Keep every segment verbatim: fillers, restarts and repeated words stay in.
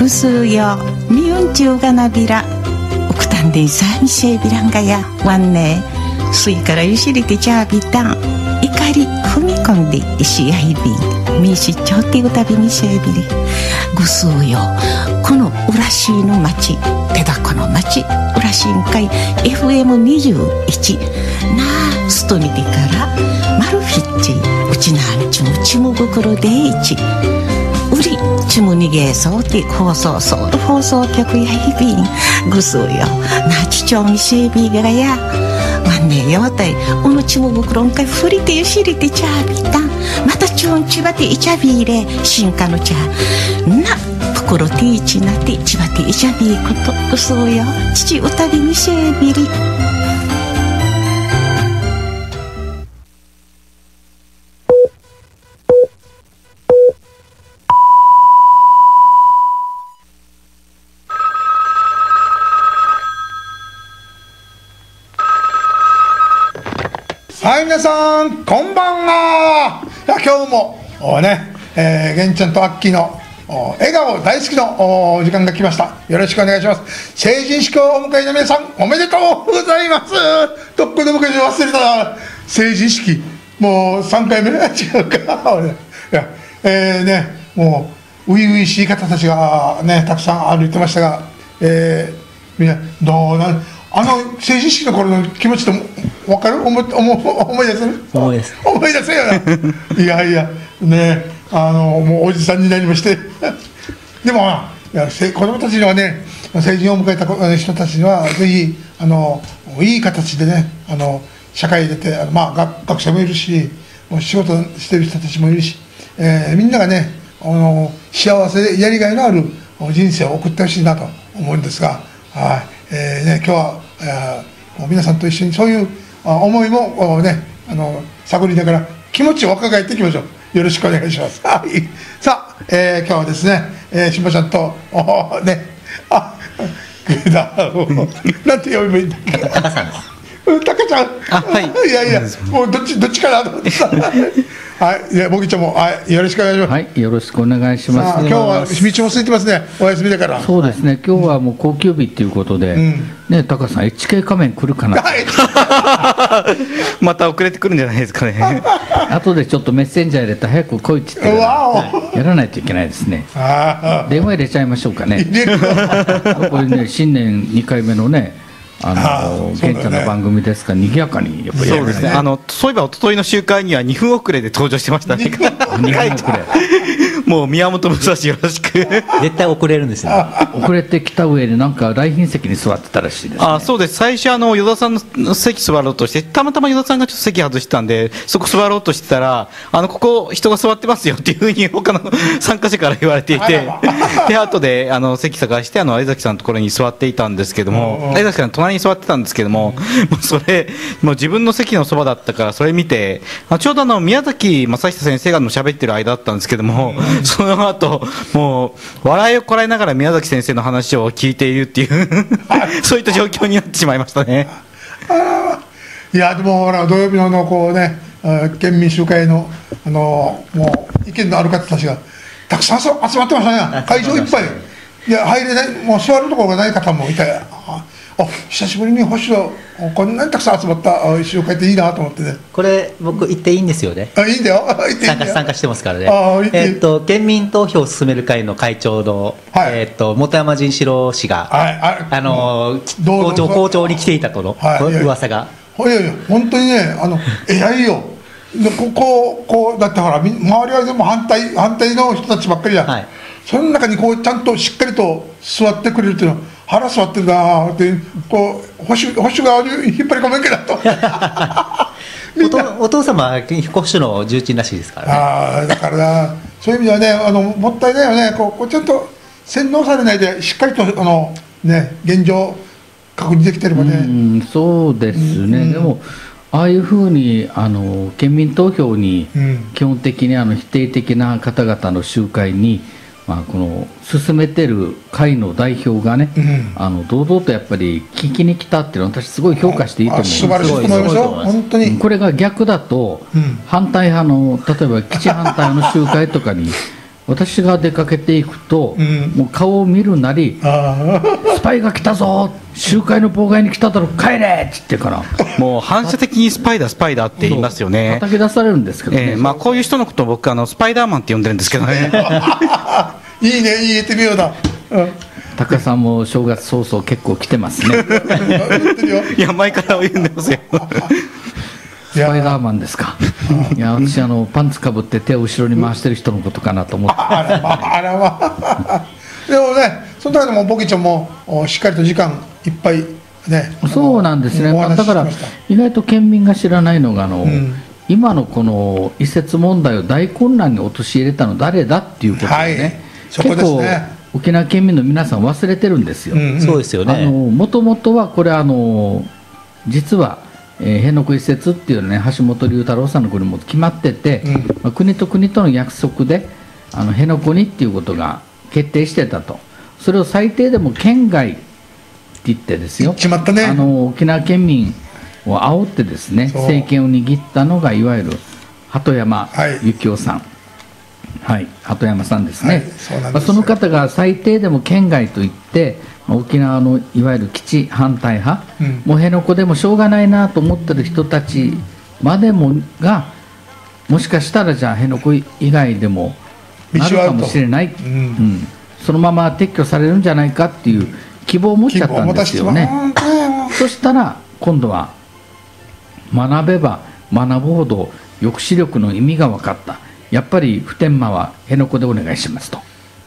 ぐすよみうんちゅうがなびらおくたんでいさみせいびらんがやわんねすいからゆしりてちゃびたん怒り踏み込んで石やいびんみしちょってうたびみせいびりぐすよこのうらしいの町手だこの町うらしいんかい エフエムにじゅういち なあストにでからマルフィッチうちなんちむちむ袋でいちうりちむにげそうて放送ソウル放送局やいびんぐすよなちちょみせいびがやわんねよたいおのちむ袋んかいふりてゆしりてちゃびたんまたちゅんちばていちゃびれ進化のちゃな袋ていちなてちばていちゃびことぐすよ父うたびみせいびりはい、皆さんこんばんは。いや今日もおね、えー、玄ちゃんとアッキーのお笑顔大好きのお時間が来ました。よろしくお願いします。成人式をお迎えの皆さんおめでとうございます。どっこで昔忘れたな。成人式もうさんかいめ違うか俺いや、えー、ねもう初々しい方たちがねたくさん歩いてましたが、えー、みんなどうなるあの成人式の頃の気持ちと分かる思い思い出せる思い出す思い出せよないやいやねあのもうおじさんになりましてでもいや子供たちにはね成人を迎えた人たちにはぜひあのいい形でねあの社会に出て、まあ、学, 学生もいるし仕事してる人たちもいるし、えー、みんながねあの幸せでやりがいのある人生を送ってほしいなと思うんですが、はい、えーね、今日は、えー、皆さんと一緒にそういう思いも、ね、あの探りながら気持ちを若返っていきましょう。よろしくお願いします。はい、さあ、えー、今日はですね、えー、しんぼちゃんとおねあなんて呼べばいいんだっけ。 たかさんです。 たかちゃん。 あ、はい。 いやいや、もうどっちどっちかなと思ってさ。はい、いや、ぼきちゃんも、はい、よろしくお願いします。 はい、よろしくお願いします。 今日は道も空いてますね。お休みだから。 そうですね。今日はもう高級日ということで、うん、ね、タカさん エイチケー 仮面来るかな。 また遅れてくるんじゃないですかね。 後でちょっとメッセンジャー入れて早く来いって言って、はい、やらないといけないですね。電話入れちゃいましょうかね。これね、新年にかいめのね。あの健太の番組ですから賑やかにやっぱりやる、ね、そうですね。あのそういえば一昨日の集会にはにふん遅れで登場してましたね。にふん遅れ。もう宮本武蔵よろしく。 絶対遅れるんですよ。 遅れてきた上でなんか来賓席に座ってたらしいです、ね。 あ、そうです。最初あの与田さんの席座ろうとしてたまたま与田さんがちょっと席外してたんでそこ座ろうとしてたらあのここ人が座ってますよっていうふうに他の参加者から言われていてで後であの席探してあの相崎さんのところに座っていたんですけども相崎さんの隣に座ってたんですけども、もうそれもう自分の席のそばだったからそれ見てちょうどあの宮崎正久先生がの喋ってる間だったんですけども、その後もう笑いをこらえながら宮崎先生の話を聞いているっていうそういった状況になってしまいましたね。 いやでもほら土曜日のこうね県民集会のあのもう意見のある方たちがたくさん集まってましたね。会場いっぱい。いや入れないもう座るところがない方もいて。あ、久しぶりに星野こんなにたくさん集まった集会っていいなと思ってね。 これ僕行っていいんですよね。 あ、いいんだよ。 参加参加してますからね。 あ、 えっと県民投票を進める会の会長の、はい、えっと本山仁志郎氏が、はい、あ, あの校長校長に来ていたとの、はい、噂が。 いやいや本当にねあの偉いよ。でこここうだってほら周りは全部反対反対の人たちばっかりじゃん。はい、その中にこうちゃんとしっかりと座ってくれるっていうの。腹座ってるなーってこう保守保守側に引っ張り込めんけだとお, お父様は保守の重鎮らしいですからね。 あだからなそういう意味ではねあのもったいないよね。こうこうちゃんと洗脳されないでしっかりとあの、ね、現状確認できてればね。 うんそうですね、うん、でもああいうふうにあの県民投票に基本的にあの否定的な方々の集会にまあ、この進めてる会の代表がね、うん、あの堂々とやっぱり聞きに来たっていうのは私すごい評価していいと思うんです。 素晴らしいと思いますよ本当に。 これが逆だと、うん、反対派の例えば基地反対の集会とかに私が出かけていくと、うん、もう顔を見るなり「スパイが来たぞ集会の妨害に来ただろ帰れ!」って言ってからもう反射的にスパイだスパイだって言いますよね。 叩き出されるんですけどね、 えーまあ、こういう人のことを僕あのスパイダーマンって呼んでるんですけどねいいね言えてみようだ、うん、 高さんも正月早々結構来てますねいや前から言うんでますよスパイダーマンですか。いや私あのパンツかぶって手を後ろに回してる人のことかなと思ってあらまああらまあでもねその中でもボキちゃんもしっかりと時間いっぱいねそうなんですね。だから意外と県民が知らないのがあの、うん、今のこの移設問題を大混乱に陥れたの誰だっていうことでね、はい、そこですね、結構沖縄県民の皆さん忘れてるんですよ、うんうん、 そうですよね。 もともとはこれあの実はえー、辺野古移設っていうのね橋本龍太郎さんの国も決まってて、うんまあ、国と国との約束であの辺野古にっていうことが決定してたと。それを最低でも県外って言ってですよ、 決まったね、 あの沖縄県民を煽ってですね政権を握ったのがいわゆる鳩山幸夫さん、はい、はい、鳩山さんですね、はい、そうなんですよ。まあ、その方が最低でも県外と言って沖縄のいわゆる基地反対派、うん、もう辺野古でもしょうがないなと思ってる人たちまでもがもしかしたらじゃあ辺野古以外でもなるかもしれない、うんうん、そのまま撤去されるんじゃないかっていう希望を持っちゃったんですよね。そしたら今度は学べば学ぶほど抑止力の意味が分かった、やっぱり普天間は辺野古でお願いしますと。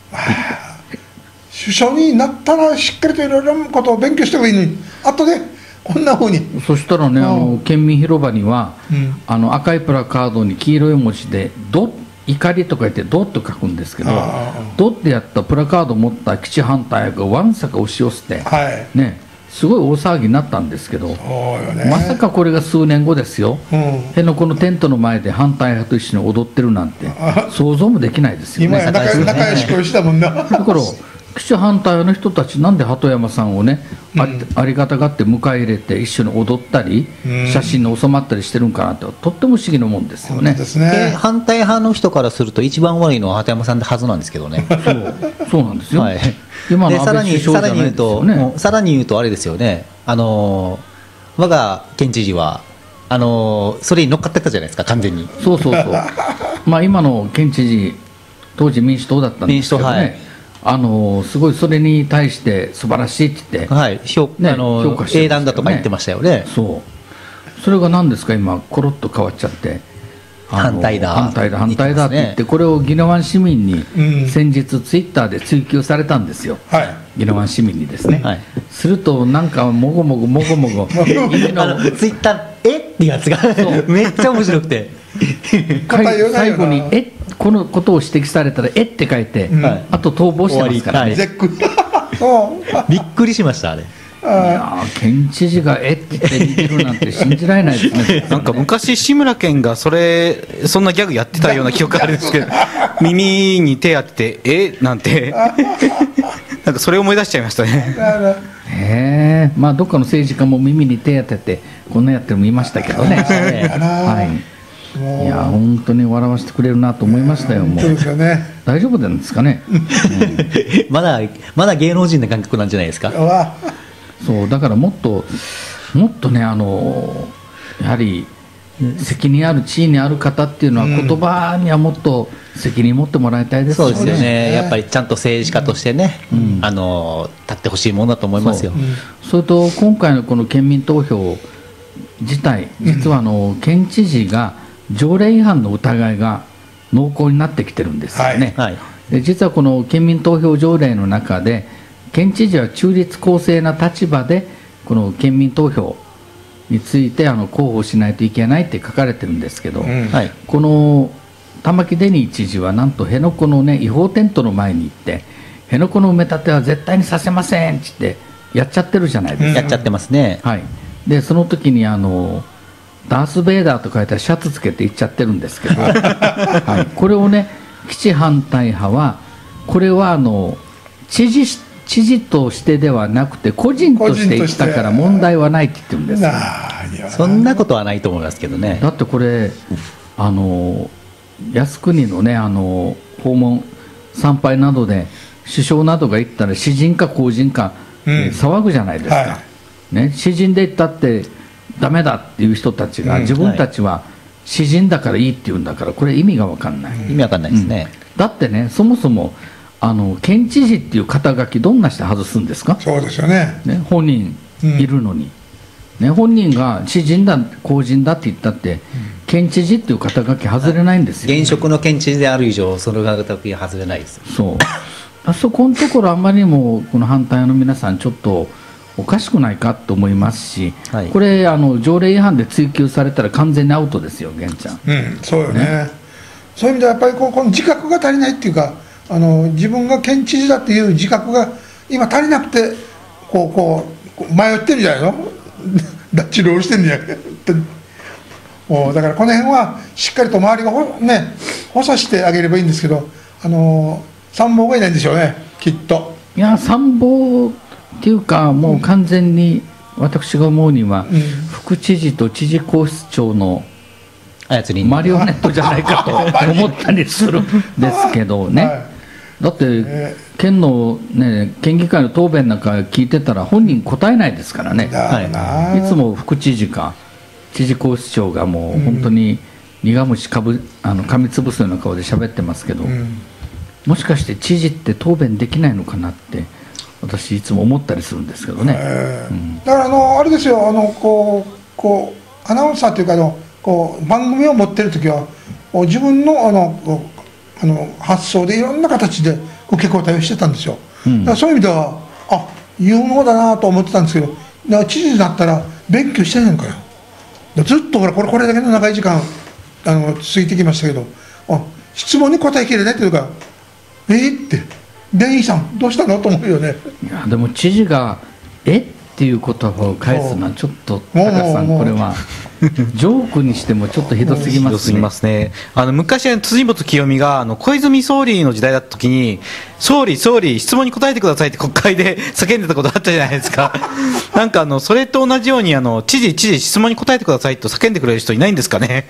首相になったらしっかりといろいろなことを勉強してもいいのにあとでこんなふうに。 そしたらね、あの県民広場には、うん、あの赤いプラカードに黄色い文字で「ド」怒りとか言って「ド」と書くんですけど「ド」ってやったプラカードを持った基地反対がわんさか押し寄せて、はい、ね、すごい大騒ぎになったんですけど、ね、まさかこれが数年後ですよ、うん、辺野古のテントの前で反対派と一緒に踊ってるなんて想像もできないですよね。 今や仲良し恋したもんな。 だから基地反対の人たちなんで鳩山さんをね、うん、あ, ありがたがって迎え入れて一緒に踊ったり、うん、写真に収まったりしてるんかなってとっても不思議なもんですよね。 ですね。反対派の人からすると一番悪いのは鳩山さんではずなんですけどね。 そうそうなんですよ、はい、 今の安倍首相じゃないですよね。さらに言うとあれですよね、あの我が県知事はあのそれに乗っかってたじゃないですか完全に。 そうそうそうまあ今の県知事当時民主党だったんですけどね、民主党、はい、あのすごいそれに対して素晴らしいって言って、 はい、評ね、あの評価して、ね、英断だとか言ってましたよね。 そうそれが何ですか今コロッと変わっちゃって反対だ反対だ反対だって言って、これを宜野湾市民に先日ツイッターで追及されたんですよ、はい、宜野湾市民にですね、はい、するとなんかもごもごもごもごツイッターえってやつがめっちゃ面白くて最後にえこのことを指摘されたらえって書いて、うん、あと逃亡してますからね、 はい、びっくりしましたあれ。 いや県知事がえって言って似てるなんて信じられないですね。 なんか昔志村けんがそれそんなギャグやってたような記憶あるんですけど耳に手当ててえなんてなんかそれを思い出しちゃいましたね。 へえ、まあどっかの政治家も耳に手当ててこんなやってるの見ましたけどね。はい、いや本当に笑わせてくれるなと思いましたよ。もうそうですよね。大丈夫なんですかね。うん、 まだまだ芸能人の感覚なんじゃないですか。 そうだからもっともっとねあのやはり責任ある地位にある方っていうのは言葉にはもっと責任持ってもらいたいですよね。 そうですよね。やっぱりちゃんと政治家としてね、うん、あの立ってほしいものだと思いますよ。 そ, うそれと今回のこの県民投票自体実はあの県知事が条例違反の疑いが濃厚になってきてるんですよね、はいはい、で実はこの県民投票条例の中で県知事は中立公正な立場でこの県民投票についてあの広報しないといけないって書かれてるんですけど、うん、この玉城デニー知事はなんと辺野古の、ね、違法テントの前に行って辺野古の埋め立ては絶対にさせませんって言ってやっちゃってるじゃないですか、うん、 やっちゃってますね、 はい、でその時にあのダース・ベイダーと書いたシャツつけて行っちゃってるんですけど、はい、これをね基地反対派はこれはあの知事知事としてではなくて個人として言ったから問題はないって言ってるんですよ。 そんなことはないと思いますけどね。 だってこれあの靖国のねあの訪問参拝などで首相などが行ったら詩人か公人か、うん、騒ぐじゃないですか、はいね、詩人で行ったってダメだっていう人たちが、うん、自分たちは詩人だからいいって言うんだから、これ意味が分かんない、 うん、意味分かんないですね、 うん、だってね、そもそもあの県知事っていう肩書きどんなして外すんですか。 そうですよね、 ね、本人いるのに、うんね、本人が詩人だ公人だって言ったって、うん、県知事っていう肩書き外れないんですよ、ね、 現職の県知事である以上その肩書き外れないです。 そうあそこのところあんまりにもこの反対の皆さんちょっとおかしくないかと思いますし、はい、これあの条例違反で追及されたら完全にアウトですよ、源ちゃん。 うん、そうよね。ね、そういう意味ではやっぱりこうこの自覚が足りないっていうか、あの自分が県知事だっていう自覚が今足りなくてこうこう迷ってるんじゃないのダッチロールしてるんじゃないもうだからこの辺はしっかりと周りがほ、ね、補佐してあげればいいんですけど、あの参謀がいないんでしょうね、きっと。 いや参謀っていうか、もう完全に私が思うには、うん、副知事と知事公室長のマリオネットじゃないかと思ったりするんですけどね、はい、だって県の、ね、県議会の答弁なんか聞いてたら本人答えないですからね、はい、いつも副知事か知事公室長がもう本当に苦虫かぶあの噛みつぶすような顔で喋ってますけど、うん、もしかして知事って答弁できないのかなって私いつも思ったりするんですけどね、 うん、だからあのあれですよ、あのこうこうアナウンサーというかのこう番組を持ってる時は自分のあのあの発想でいろんな形で受け答えをしてたんですよ、うん、だからそういう意味ではあ有能だなと思ってたんですけど、だから知事になったら勉強してないのかよ。ずっとほらこれこれだけの長い時間あの続いてきましたけど、あ質問に答えきれないっていうか、えー、って電位さんどうしたのと思うよね。 いやでも知事がえっていう言葉を返すのはちょっと高さん、これはジョークにしてもちょっとひどすぎますね。ひどすぎますね。 あの昔は辻元清美があの小泉総理の時代だった時に、総理総理質問に答えてくださいって国会で叫んでたことあったじゃないですかなんかあのそれと同じようにあの知事知事質問に答えてくださいと叫んでくれる人いないんですかね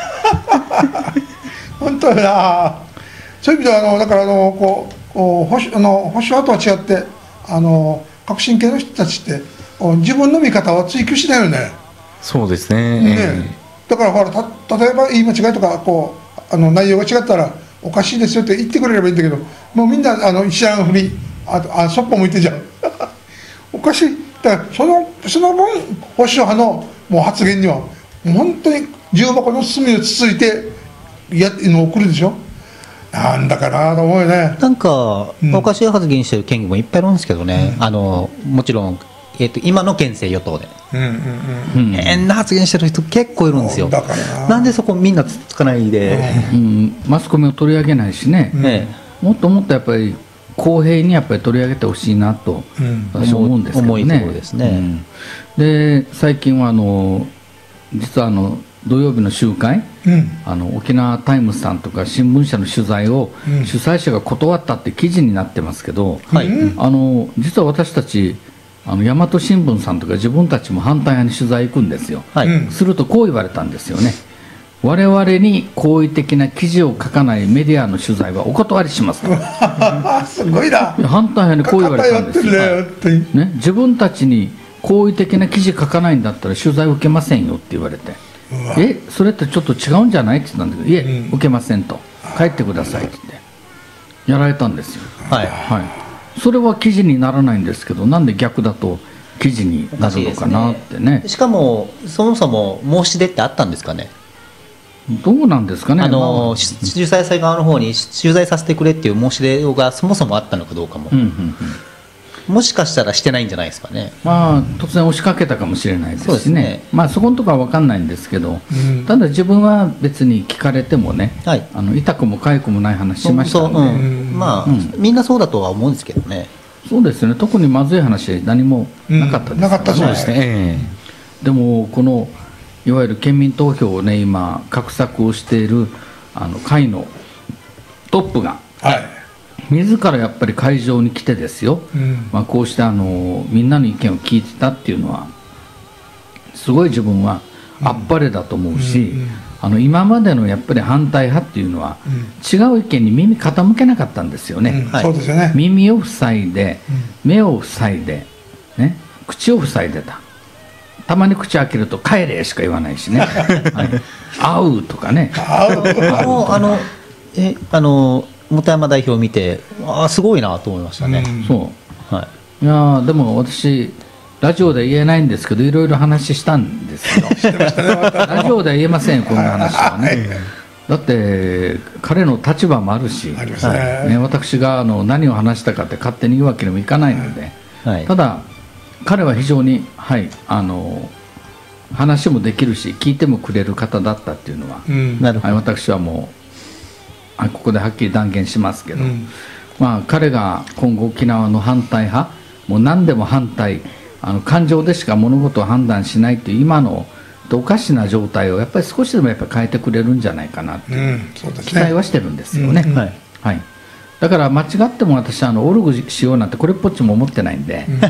本当だな。そういう意味ではあのだからあのこう保守あの保守派とは違ってあの革新系の人たちって自分の見方は追求しないよね。 そうですね。 ね、だからほらた例えば言い間違いとかこうあの内容が違ったらおかしいですよって言ってくれればいいんだけど、もうみんなあの知らんふりああそっぽ向いてんじゃんおかしい。だからそのその分保守派のもう発言には本当に重箱の隅をつついてやの送るでしょ。なんだかなと思うよね。 なんか、うん、おかしい発言してる県議もいっぱいいるんですけどね、うん、あのもちろん、えー、と今の県政与党で、うんうんうん、変な発言してる人結構いるんですよ。だから な, なんでそこみんなつつかないで、 うん、マスコミを取り上げないしね、うん、もっともっとやっぱり公平にやっぱり取り上げてほしいなと私は思うんですけどね。 重いところですね、うん、 で最近はあの実はあの土曜日の集会、うん、あの沖縄タイムズさんとか新聞社の取材を主催者が断ったって記事になってますけど、うん、あの実は私たちあの大和新聞さんとか自分たちも反対派に取材行くんですよ、はい、するとこう言われたんですよね。我々に好意的な記事を書かないメディアの取材はお断りしますとすごいな。 反対派にこう言われたんですよ、ね、自分たちに好意的な記事書かないんだったら取材受けませんよって言われて、えそれってちょっと違うんじゃないって言ったんだけど、いえ、うん、受けませんと、帰ってくださいって言ってやられたんですよ。はい、はい、それは記事にならないんですけど、なんで逆だと記事になるのかなって ね, ねしかもそもそも申し出ってあったんですかね。 どうなんですかね。 あの、まあ、主催者側の方に取材させてくれっていう申し出がそもそもあったのかどうかも、うんうんうん、もしかしたらしてないんじゃないですかね。 まあ突然押しかけたかもしれないですし ね, ですね、まあそこのところは分かんないんですけど、うん、ただ自分は別に聞かれてもね、はい、あの痛くも痒くもない話しましたので、うん、 まあ、うん、みんなそうだとは思うんですけどね。 そうですね、特にまずい話は何もなかったです、ね、うん、なかったそうですね、えー、でもこのいわゆる県民投票をね今画策をしているあの会のトップが、はい、自らやっぱり会場に来てですよ、うん、まあ、こうしてあのみんなの意見を聞いてたっていうのはすごい自分はあっぱれだと思うし、うんうんうん、 あの今までのやっぱり反対派っていうのは、うん、違う意見に耳傾けなかったんですよね、 うんはい、そうですよね。 耳を塞いで、うん、目を塞いで、ね、口を塞いでた。たまに口開けると「帰れ」しか言わないしね「はい、会う」とかねあのあのえあの本山代表を見てあすごいなと思いましたね、 うん、そう、はい、いやでも私ラジオで言えないんですけどいろいろ話したんですよラジオでは言えませんこんな話はね、はい、だって彼の立場もあるし、ね、私があの何を話したかって勝手に言うわけにもいかないので、はい、ただ彼は非常に、はい、あの話もできるし聞いてもくれる方だったっていうのは、うん、はい、私はもうここではっきり断言しますけど、うん、まあ、彼が今後沖縄の反対派もう何でも反対あの感情でしか物事を判断しないという今のおかしな状態をやっぱり少しでもやっぱり変えてくれるんじゃないかなっていう期待はしてるんですよね、うん、はいはい、だから間違っても私はあのオルグしようなんてこれっぽっちも思ってないんで、うん、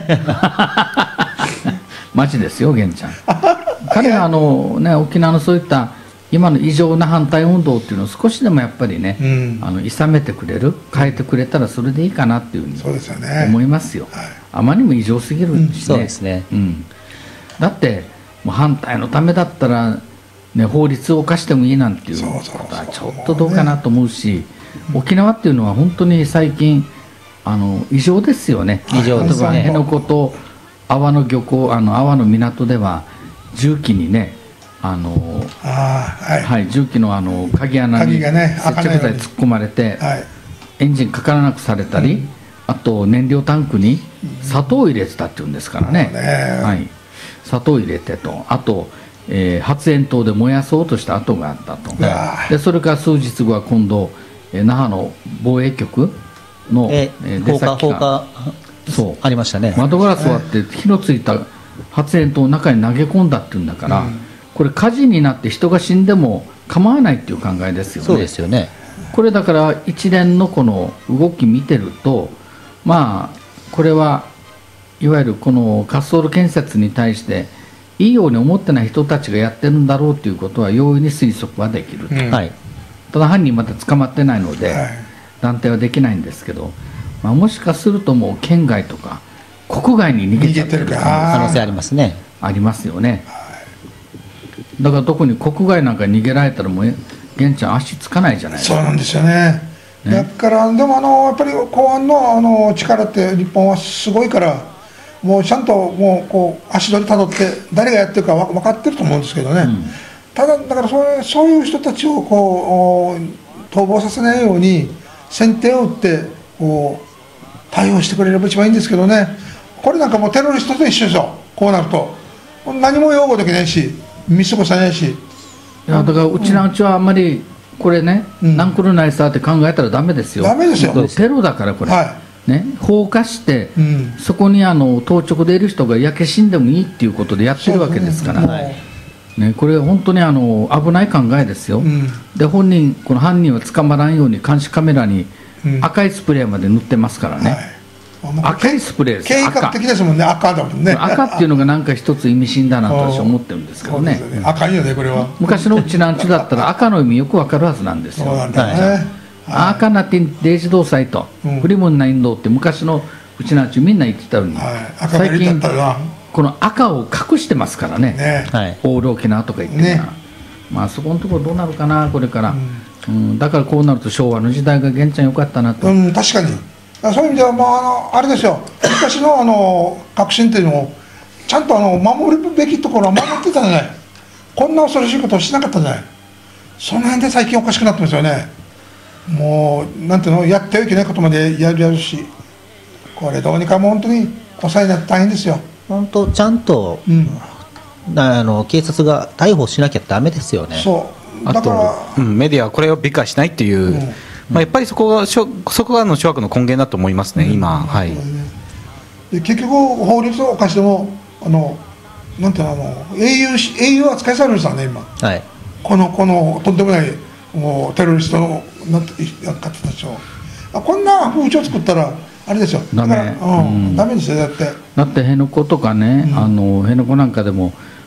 マジですよ源ちゃん彼があの、ね、沖縄のそういった今の異常な反対運動っていうのを少しでもやっぱりね、うん、あの諌めてくれる変えてくれたらそれでいいかなっていうふうに思いますよ、はい、あまりにも異常すぎるしね、うん、 そうですね、 うん、だってもう反対のためだったら、ね、法律を犯してもいいなんていうことはちょっとどうかなと思うし、沖縄っていうのは本当に最近あの異常ですよね。 異常ですね。 例えば辺野古と阿波の漁港、あの阿波の港では重機にね、あのあ、はいはい、重機のあの鍵穴に接着剤突っ込まれて、はい、エンジンかからなくされたり、うん、あと燃料タンクに砂糖を入れてたっていうんですからね、うん、はい、砂糖を入れてと、あと、えー、発煙筒で燃やそうとした跡があったと、でそれから数日後は今度、えー、那覇の防衛局の、 えー、出先がそうありましたね。 窓ガラス割って火のついた発煙筒を中に投げ込んだっていうんだから、うん、これ火事になって人が死んでも構わないっていう考えですよね。 そうですよね。 これだから一連のこの動き見てると、まあこれはいわゆるこの滑走路建設に対していいように思ってない人たちがやってるんだろうということは容易に推測はできると、うん、ただ犯人まだ捕まってないので、はい、断定はできないんですけど、まあ、もしかするともう県外とか国外に逃げちゃってる可能性ありますね。 ありますよね。だから特に国外なんか逃げられたらもう源ちゃん足つかないじゃないですか。 そうなんですよね。ね、だからでもあのやっぱり公安のあの力って日本はすごいから、もうちゃんともうこう足取りたどって誰がやってるか分かってると思うんですけどね、うん、ただだからそれそういう人たちをこう逃亡させないように先手を打ってこう対応してくれれば一番いいんですけどね。これなんかもうテロリストと一緒ですよ。こうなると何も擁護できないし見過ごさないし、いやだからうちのうちはあんまりこれね、うん、何クルナイサーって考えたらダメですよ。 ダメですよ。 テロだからこれ、はい、ね、放火して、うん、そこにあの当直でいる人が焼け死んでもいいっていうことでやってるわけですから、ねね、これ本当にあの危ない考えですよ、うん、で本人この犯人は捕まらんように監視カメラに赤いスプレーまで塗ってますからね、はい、赤いスプレーです。 計画的ですもんね。赤だもんね。 赤っていうのがなんか一つ意味深だなと私は思ってるんですけどね。 ね、赤いよねこれは。 昔のうちなんちだったら赤の意味よくわかるはずなんですよ。そうなんだね。はい、赤なってデイジ動祭と、うん、フリムンナインドって昔のうちなんちみんな言ってたのに、はい、最近この赤を隠してますからね。ね、放浪記なとか言ってね、まあそこのところどうなるかなこれから、うんうん、だからこうなると昭和の時代が源ちゃんよかったなと。 うん、確かに。そういう意味では、まあ、あのあれですよ、昔のあの革新っていうのをちゃんとあの守るべきところは守ってたじゃない。こんな恐ろしいことをしなかったじゃない。その辺で最近おかしくなってますよね。もうなんていうの、やってはいけないことまでやるやるし、これどうにかもう本当に抑えないと大変ですよ。 本当ちゃんと、うん、あの警察が逮捕しなきゃダメですよね。 そうだから、うん、メディアはこれを美化しないっていう、うん、まあ、やっぱりそこがそこがの諸悪の根源だと思いますね、うん、今、はい、 で結局法律を犯してもあのなんていうの、あの英雄英雄扱いされるんですよね今、はい、このこのとんでもないもうテロリストのなんて方たちをあこんな風潮作ったらあれですよ。 ダメ、 うん、ダメですよ。だってだって辺野古とかね、うん、あの辺野古なんかでも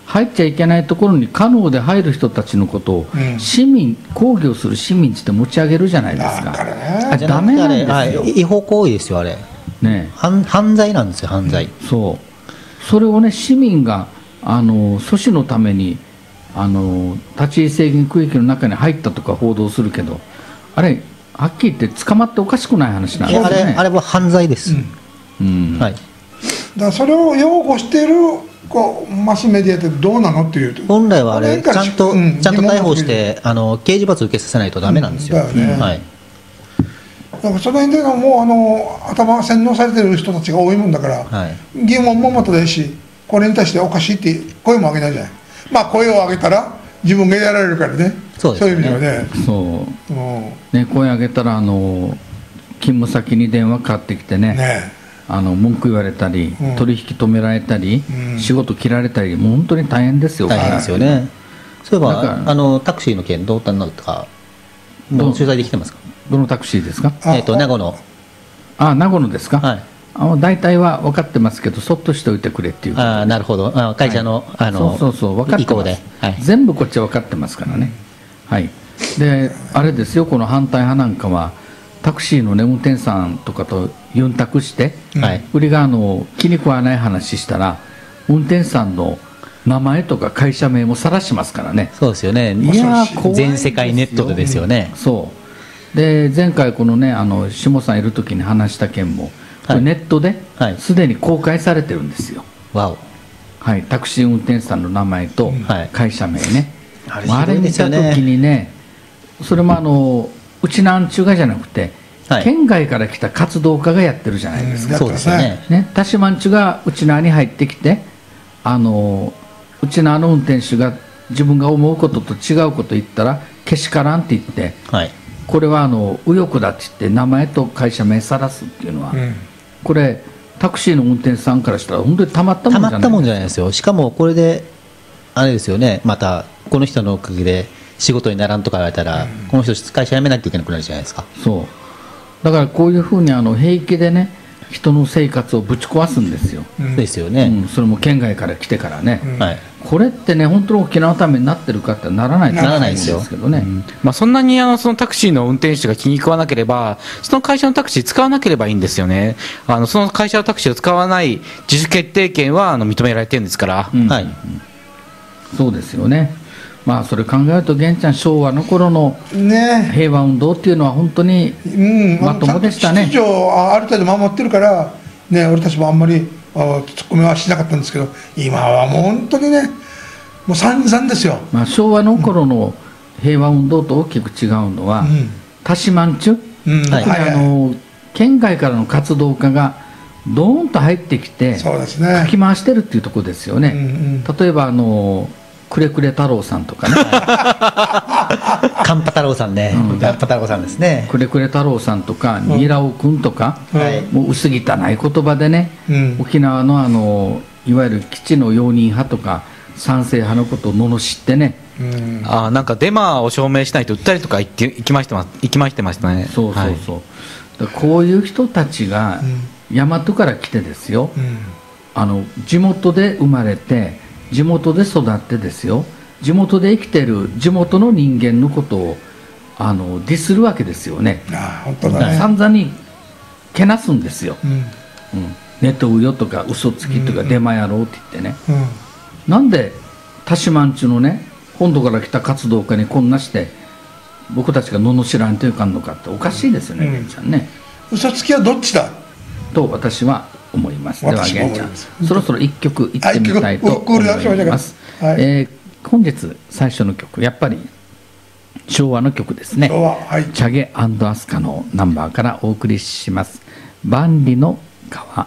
入っちゃいけないところに可能で入る人たちのことを、うん、市民抗議をする市民って持ち上げるじゃないですか。あれダメなんですよ。 違法行為ですよあれ、ね、犯, 犯罪なんですよ犯罪、 うん、そうそれをね市民があの阻止のためにあの立ち入り制限区域の中に入ったとか報道するけど、あれはっきり言って捕まっておかしくない話なんですよね。 あれ、あれは犯罪です、 うんうん、 はい、だからそれを擁護しているこうマスメディアってどうなのっていうと、 本来はあれちゃんと、うん、ちゃんと逮捕してあの刑事罰を受けさせないとダメなんですよ、うんだよね、はい、 だからその辺でもうあの頭が洗脳されてる人たちが多いもんだから、はい、疑問もまたですし、これに対しておかしいって声も上げないじゃない。まあ声を上げたら自分がやられるからね。そうですね。そういう意味ではね。 そう、うん、ね、声上げたらあの勤務先に電話かかってきてね、ね、あの文句言われたり、うん、取引止められたり、うん、仕事切られたり、もう本当に大変ですよ。 大変ですよね。そういえばあのタクシーの件どうなのとかもう取材できてますか。 どのタクシーですか。 えっと名護の。 あ、名護のですか。 はい。 あ、大体は分かってますけど、そっとしておいてくれっていう。 あ、なるほど。あ、会社の、はい、あのそうそうそう、分かってます。はい、全部こっちは分かってますからね。はい。で、あれですよ、この反対派なんかはタクシーの、ね、運転手さんとかとユンタクして、はい、売りがあの気に食わない話したら、運転手さんの名前とか会社名も晒しますからね。 そうですよね。いや、全世界ネットでですよね。 うん、そうで、前回このね、あの下さんいる時に話した件も、これネットですでに公開されてるんですよ。 わお、 はい、タクシー運転手さんの名前と会社名ね、 はい、 あれ見た時にね、それもあのうちなんちゅうがじゃなくて、はい、県外から来た活動家がやってるじゃないですか。 そうですね。 ね、田島んちゅがうちなに入ってきて、あのうちなの運転手が自分が思うことと違うこと言ったらけしからんって言って、はい、これはあの右翼だって言って名前と会社名さらすっていうのは、うん、これタクシーの運転手さんからしたら本当にたまったもんじゃないですか。 たまったもんじゃないですよ。しかもこれであれですよね、またこの人のおかげで仕事にならんとか言われたら、うん、この人会社辞めなきゃいけなくなるじゃないですか。 そうだからこういうふうにあの平気でね人の生活をぶち壊すんですよ。 うん、ですよね、 うん、それも県外から来てからね、 うん、はい、 これってね本当に沖縄のためになってるかってならないとならないんですけどね、うん、 まあ、そんなにあのそのタクシーの運転手が気に食わなければその会社のタクシー使わなければいいんですよね。あのその会社のタクシーを使わない自主決定権はあの認められてるんですから、うん、はい、 そうですよね。まあそれ考えると玄ちゃん昭和の頃の平和運動っていうのは本当にまともでしたね。 秩序をある程度守ってるからね、俺たちもあんまりツッコミはしなかったんですけど、今はもう本当にねもう散々ですよ。 まあ、昭和の頃の平和運動と大きく違うのは、うん、タシマンチュ、うん、はい、あの県外からの活動家がドーンと入ってきてそうですね、 かき回してるっていうところですよね、うんうん、例えばあのくれくれ太郎さんとかねカンパ太郎さんね、うん、カンパ太郎さんですね。 くれくれ太郎さんとかニラオくんとか、うん、もう薄汚い言葉でね、うん、沖縄のあのいわゆる基地の容認派とか賛成派のことを罵ってね、 うん、あ、なんかデマを証明しないと売ったりとか行って行きましてま行きましてましたね。 そうそうそう、はい、だこういう人たちが大和から来てですよ、うん、あの地元で生まれて地元で育ってですよ、地元で生きてる地元の人間のことをあのディスるわけですよね。 あ、本当だね。 散々にけなすんですよ、うんうん、ネトウヨとか嘘つきとかデマ野郎って言ってね、うんうん、なんでタシマンチュのね本土から来た活動家にこんなして僕たちが罵らんといかんのかっておかしいですよね、源、うん、ちゃんね。 嘘つきはどっちだと私は思います。では源ちゃん、そろそろいっきょくいってみたいと思います。はい、えー、本日最初の曲、やっぱり昭和の曲ですね、はい、チャゲ&アスカのナンバーからお送りします。万里の川。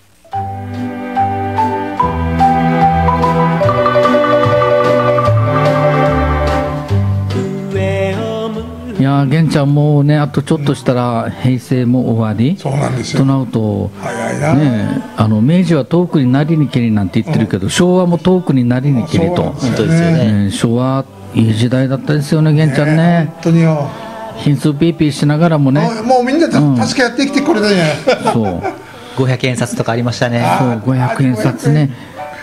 いやー、源ちゃんもうねあとちょっとしたら平成も終わり、 そうなんですよ。 となると早いな、 ね、あの明治は遠くになりにけりなんて言ってるけど、うん、昭和も遠くになりにけりと、 本当ですよね、 ね、昭和いい時代だったですよね、源ちゃんね。 本当によ。 品数ピーピーしながらもね、 もうみんな助け合ってきてこれだね、 うん、そうごひゃくえん札とかありましたね。 そうごひゃくえん札ね。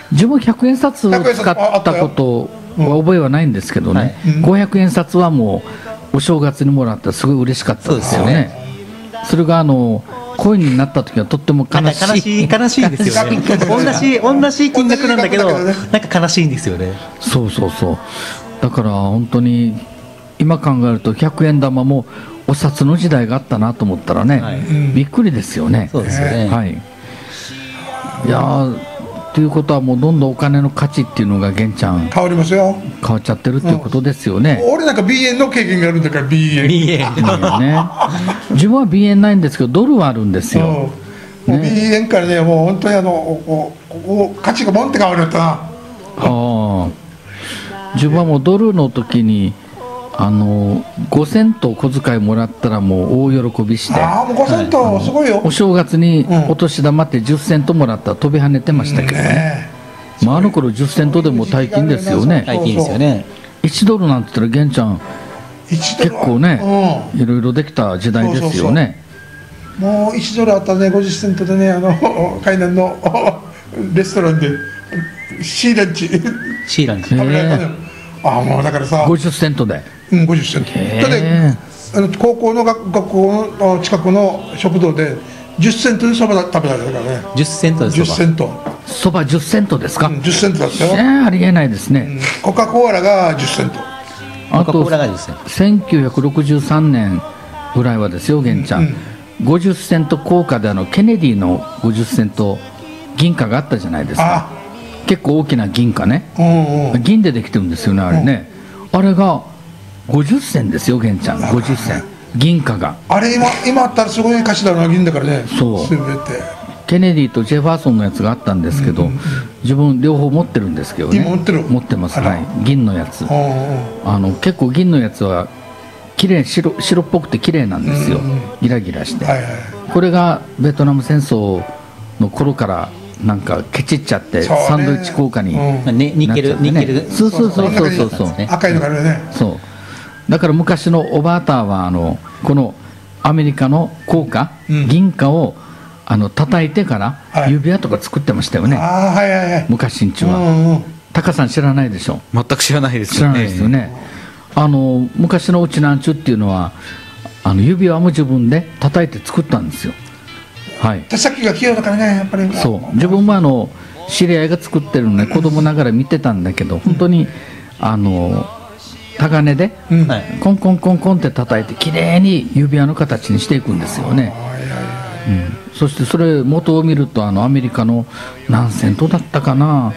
自分ひゃくえん札を使ったことは覚えはないんですけどね、うん、ごひゃくえん札はもうお正月にもらったらすごい嬉しかったですよね。それがあのコインになった時はとっても悲しい悲しい悲しいですよね同じ同じ金額なんだけどなんか悲しいんですよね。 そうそうそう、だから本当に今考えるとひゃくえん玉もお札の時代があったなと思ったらね、はい、びっくりですよね。 そうですよね、 はい、いやということはもうどんどんお金の価値っていうのが玄ちゃん変わりますよ、 変わっちゃってるっていうことですよね、 うん、俺なんか ビーエヌ の経験があるんだから ビーエヌビーエヌね、自分は ビーエヌ ないんですけどドルはあるんですよ、うん、 もう ビーエヌ からねもう本当にあのここ価値がボンって変わるよったな。ああ、自分はもうドルの時にあのごセント小遣いもらったらもう大喜びして、 ああもうごセントすごいよ、 お正月にお年玉ってじゅっセントもらったら飛び跳ねてましたけどね、うん、まあ、あの頃じゅっセントでも大金ですよね。 大金ですよね。 いちドルなんて言ったら玄ちゃん結構ね、うん、いろいろできた時代ですよね。 そうそうそう、もういちドルあったらねごじゅっセントでね、あの海南のレストランでシーランチシーランチ食べられたのよ。ああもうだからさごじゅっセントで、 うん、ごじゅっセントだってあの高校の学学校の近くの食堂でじゅっセントでそば食べられたからね。 じゅっセントです。 じゅっセントそばじゅっセントですか、 うん、じゅっセントだったよ、 えー、ありえないですね、 うん、コカ・コーラがじゅっセント、 あとせんきゅうひゃくろくじゅうさんねんぐらいはですよ玄ちゃん、うんうん、ごじゅっセント硬貨であのケネディのごじゅっセント銀貨があったじゃないですか。結構大きな銀貨ね、うんうん、銀でできてるんですよねあれね、うん、あれがごじゅっせんですよ玄ちゃん、ごじゅっせん銀貨があれ 今, 今あったらすごい価値だな、銀だからね。 そう全てケネディとジェファーソンのやつがあったんですけど、うんうんうん、自分両方持ってるんですけどね。 今持ってる持ってます、はい、銀のやつ、うんうん、あの結構銀のやつは綺麗 白, 白っぽくて綺麗なんですよ、うんうん、ギラギラして、はいはい、これがベトナム戦争の頃からなんかケチっちゃってサンドイッチ効果になっちゃってね、 ニッケルニッケルそうそうそうそうそうそう、 赤いのがあるね。 そうだから昔のおばあたはあのこのアメリカの硬貨、うん、銀貨をあの叩いてから指輪とか作ってましたよね、はい、あ、はいはいはい、昔んちは、うんうん、タカさん知らないでしょ。 全く知らないですよね。知らないですよね。あの昔のうちなんちゅっていうのはあの指輪も自分で叩いて作ったんですよ。はい、 手先が器用だからねやっぱり。 そう自分もあの知り合いが作ってるのね子供ながら見てたんだけど、本当にあのタガネで、うん、コンコンコンコンって叩いてきれいに指輪の形にしていくんですよね、うん、そしてそれ元を見るとあのアメリカの何セントだったかな、はい、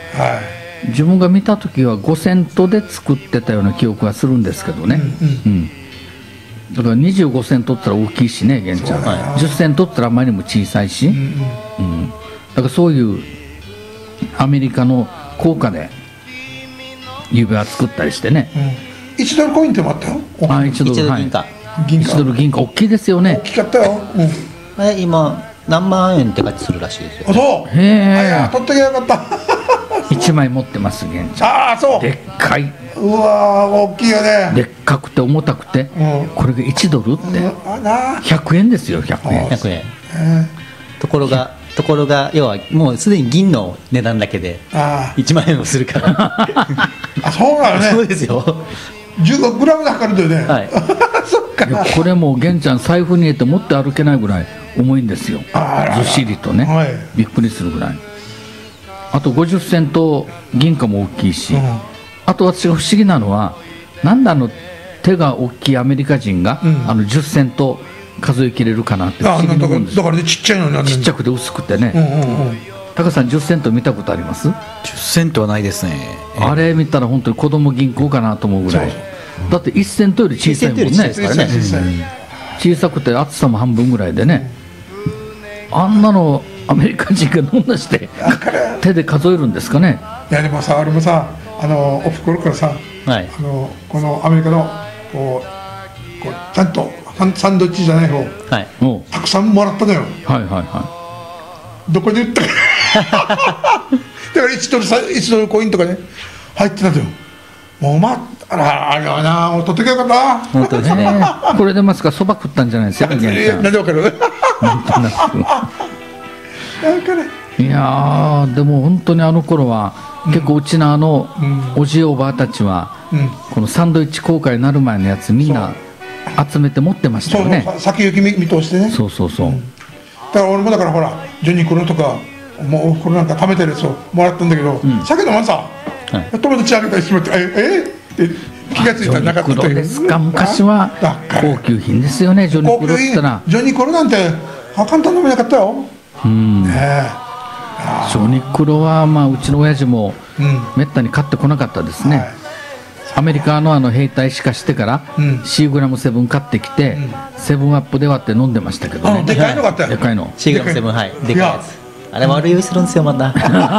自分が見た時はごセントで作ってたような記憶がするんですけどね、うんうんうん、だからにじゅうごセントって言ったら大きいしね玄ちゃん、じゅっセントって言ったらあまりにも小さいし、うんうんうん、だからそういうアメリカの硬貨で指輪作ったりしてね、 うん、いちドルコインってもあったよ。 あ、いちドル銀貨、いちドル銀貨大きいですよね。 大きかったよ、 うん、あれ今何万円って価値するらしいですよ。 あ、そう。へえ、取ってきゃよかったいちまい持ってます玄ちゃん。 ああ、そう。 でっかい。 うわー大きいよね。 でっかくて重たくて、うん、これがいちドルって、うん、ひゃくえんですよ。ひゃくえん。 ひゃくえん。ところがところが要はもうすでに銀の値段だけでいちまんえんもするからあ、そうなのね。 そうですよ。 じゅうごグラムで測るんだよね、はい、そっか。 これもう玄ちゃん財布に入れて持って歩けないぐらい重いんですよ。ずっしりとね、はい、びっくりするぐらい。あとごじゅっセント銀貨も大きいし、うん、あと私が不思議なのはなんであの手が大きいアメリカ人が、うん、あのじゅっセント数えきれるかなって不思議に思うんです。 だからね、ちっちゃいのになる、 ちっちゃくて薄くてね、うんうんうん、高さんじゅっセント見たことあります？ じゅっセントはないですね。 あれ見たら本当に子供銀行かなと思うぐらい。だっていちセントより小さいもんね。小さくて厚さも半分ぐらいでね、あんなのアメリカ人がどんなして手で数えるんですかね。 いやでもさ、あれもさ、あのおふくろからさ、はい、あのこのアメリカのこうこうちゃんとサンドイッチじゃない方、はい、たくさんもらったのよ。はいはいはい。どこに売ったかだからいちドルいちドルコインとかね入ってたんだよ。もうまあらあれはな、もう取ってきゃよかった。 本当ですね。これでますか、そば食ったんじゃないですよ。なんでわかる？なんとなく。いいやーでも本当にあの頃は、うん、結構うちのあの、うん、おじおばあたちは、うん、このサンドイッチ公開になる前のやつみんな集めて持ってましたよね。 そうそう先行き 見, 見通してね。 そうそうそう、うん、 だから俺もだからほらジョニークロとかもうおふくろなんか食べてるやつをもらったんだけど、うん、酒飲まんさ、はい、友達あげたりしてもらってええって気がついたらなかったという。 ですか昔は高級品ですよねジョニークロって言ったら。 ジョニークロなんて簡単に飲めなかったよ。うんねえジョニクロは、まあ、うちの親父もめったに買ってこなかったですね、うんはい、アメリカ の, あの兵隊しかしてから、うん、シーグラムセブン買ってきて、うん、セブンアップで割って飲んでましたけどね。 でかいの買ったよ。 でかいのシーグラムセブン、はい、でかいやつ。あれ悪酔いするんですよまた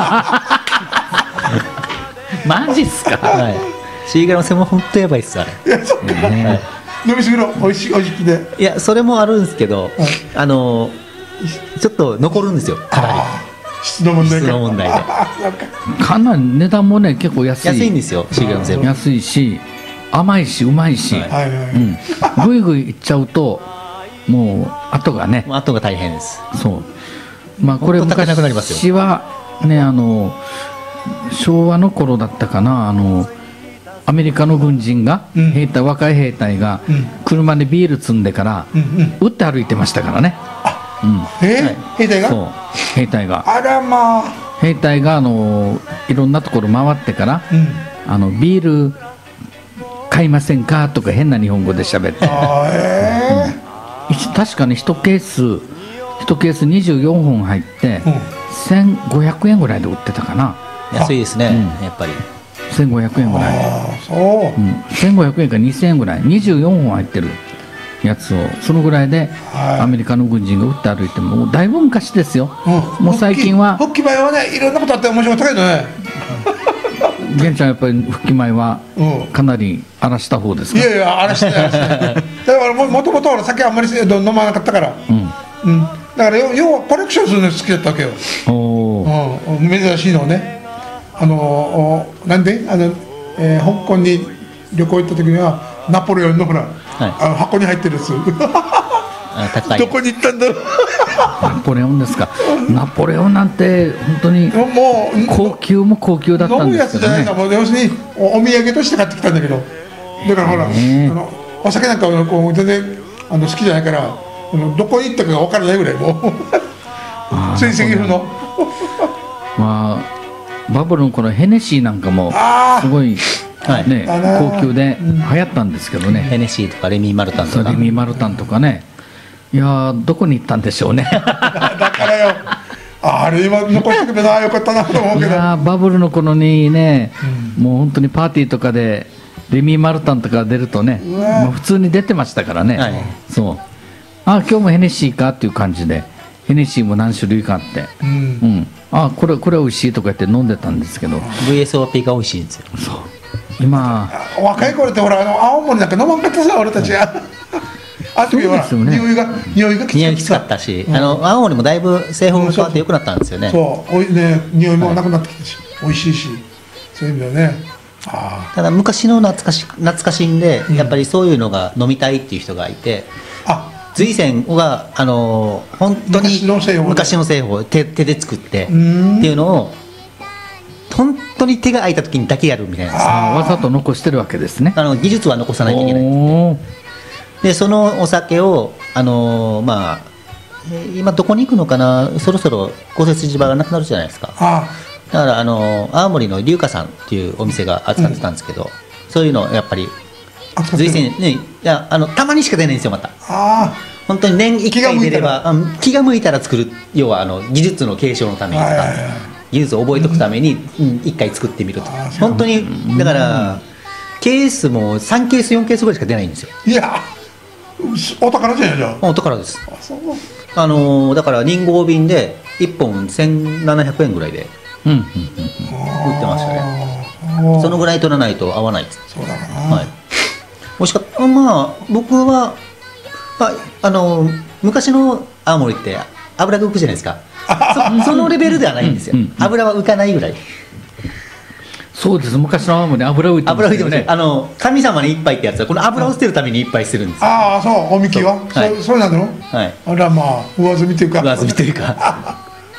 マジっすか、 はい、シーグラムセブン本当やばいっすあれ。 いやそっか、ね、飲みすぎろおいしいおいしいで。 いやそれもあるんですけど、はい、あのちょっと残るんですよかなり。 質の問題か。質の問題でかなり値段もね結構安い安いんですよシーグラムセブン。 安いし甘いしうまいし、はいはいはい、うん、ぐいぐいいっちゃうともう後がね後が大変です。 そう、まあこれ昔はねあの昭和の頃だったかな、あのアメリカの軍人が、うん、兵隊若い兵隊が、うん、車でビール積んでから、うんうん、打って歩いてましたからね。 うん、えーはい、兵隊がそう兵隊があらまあ兵隊があのいろんなところ回ってから、うん、あのビール買いませんかとか変な日本語で喋って、あ、えーうん、確かにいちケースいちケースにじゅうよんほん入って、うん、せんごひゃくえんぐらいで売ってたかな。 安いですね、うん、やっぱりせんごひゃくえんぐらい。 あそう、 うん、せんごひゃくえんかにせんえんぐらいにじゅうよんほん入ってるやつをそのぐらいでアメリカの軍人が撃って歩いてもだいぶ昔ですよ、うん、もう最近は復帰前はねいろんなことあって面白かったけどね玄ちゃんやっぱり復帰前はかなり荒らした方ですか。 いやいや荒らしてないだからもともと酒あんまり飲まなかったから、うんうん、だから要はコレクションするの好きだったわけよ。お、うん、珍しいのをねあのなんであの、えー、香港に旅行行った時にはナポレオンのほら、はい、あの箱に入ってるやつどこに行ったんだろうナポレオンですか。ナポレオンなんて本当にもう高級も高級だったんですけどね。飲むやつじゃないんだもう要するに お, お土産として買ってきたんだけどだからほら、えー、あのお酒なんかはこう全然あの好きじゃないからあのどこに行ったかが分からないぐらいもうついすぎるのまあバブルの頃ヘネシーなんかもすごいはいね、高級で流行ったんですけどね、うん、 ヘネシーとかレミーマルタンとかレミーマルタンとかね。いやどこに行ったんでしょうねだからよあれ今残してくれなよかったなと思うけどいやバブルの頃にね、うん、もう本当にパーティーとかでレミーマルタンとか出るとねもう普通に出てましたからね、はい、そうあ今日もヘネシーかっていう感じでヘネシーも何種類かあって、うんうん、あこれこれ美味しいとか言って飲んでたんですけどブイエスオーピー が美味しいんですよ。 そう今若い頃ってほらあの青森なんか飲まんかったさ俺たちはあの時はほら、ね、匂いが匂いがきつかったし、うん、あの青森もだいぶ製法が変わって良くなったんですよね。 そうおいね匂いもなくなってきたし、はい、美味しいしそういう意味ではね。 あただ昔の懐かし懐かしんで、うん、やっぱりそういうのが飲みたいっていう人がいて、あ随泉があの本当に昔の製法、ね、昔の製法 手, 手で作ってっていうのを本当に手が空いた時にだけやるみたいな。 あわざと残してるわけですね。 あの技術は残さないといけないでそのお酒をあのー、まあ今どこに行くのかなそろそろ公設市場がなくなるじゃないですか。あだからあのー、青森の龍華さんっていうお店が扱ってたんですけど、うん、そういうのやっぱり随泉ねいやあのたまにしか出ないんですよまた。あ本当に年いっかい出れば気が向いたら作る要はあの技術の継承のためにとか技術を覚えておくためにいっかい作ってみるとか、うん、本当にだから、うん、ケースもさんケースよんケースぐらいしか出ないんですよ。 いやお宝じゃないじゃん。 お宝です。あそうあのー、だから人合瓶でいっぽんせんななひゃくえんぐらいで売ってましたね。そのぐらい取らないと合わないです。そうだな、はい、美味しかった。まあ僕は、まああのー、昔の青森って油が浮くじゃないですかそ, そのレベルではないんですよ、うんうん、油は浮かないぐらい。 そうです昔の青森油浮いてますよね。油浮いてますね。 あの神様に一杯ってやつはこの油を捨てるために一杯してるんですよ。 ああそうおみきはそ、はい、そ, そうなの、はい、あらまあ上積みというか上積みというか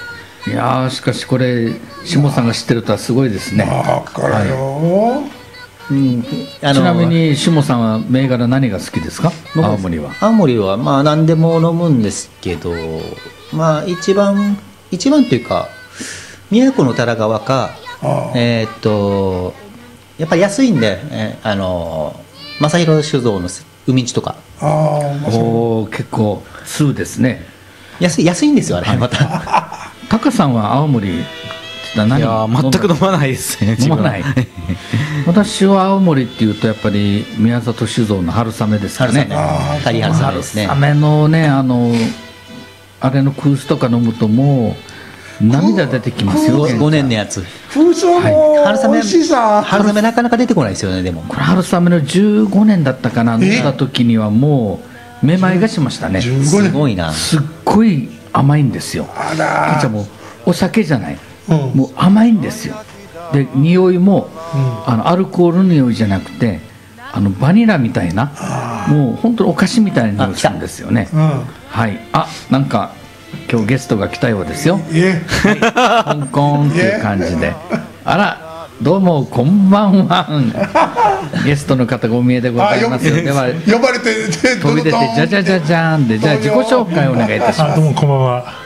いやーしかしこれ下さんが知ってるとはすごいですね。 だからよ、 うん、あのちなみに下さんは銘柄何が好きですか？青森は。 青森はまあ何でも飲むんですけど、まあ一番一番というか宮古の多良川か、えー、っとやっぱり安いんで、えー、あの正弘酒造の海地とか。 あおお結構通ですね。 安い安いんですよあれ、はい、また。 タカさんは青森何？ いや全く飲まないですね。 飲まない。私は青森っていうとやっぱり宮里酒造の春雨ですかね。 春雨、春雨ですね。 春雨のねあのあれの空酒とか飲むともう涙出てきますよ。 ごねんのやつ。 風潮も春雨美味しいさ。 春雨なかなか出てこないですよねでも。 これ春雨のじゅうごねんだったかな、飲んだ時にはもうめまいがしましたね。 すごいな。 すっごい甘いんですよ。 あら。 じゃあもうお酒じゃない。 うん、 もう甘いんですよ。で匂いも、うん、あのアルコールの匂いじゃなくてあのバニラみたいなもう本当にお菓子みたいな匂いするんですよね。 うん、 はい。あなんか今日ゲストが来たようですよ。コンコンっていう感じで。あらどうもこんばんは。ゲストの方ご見えでございますよ。では呼ばれて飛び出てじゃじゃじゃじゃんでじゃあ自己紹介お願いいたします。 どうもこんばんは。